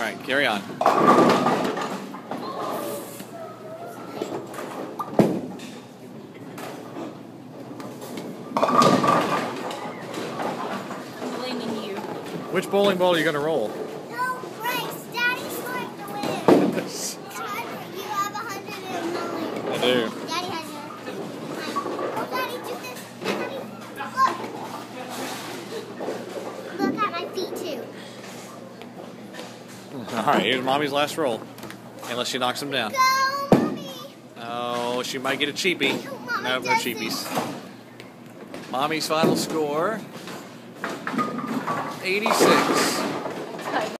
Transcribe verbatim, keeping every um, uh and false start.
right, carry on. I'm blaming you. Which bowling ball are you going to roll? No, Bryce. Daddy's going to win. You have a hundred and nine. I do. Daddy has a. Oh, Daddy, do this. Daddy, look. Look at my feet too. All right, here's Mommy's last roll. Unless she knocks him down. Go, Mommy. Oh, she might get a cheapie. Mama No, no doesn't. cheapies. Mommy's final score, eighty-six.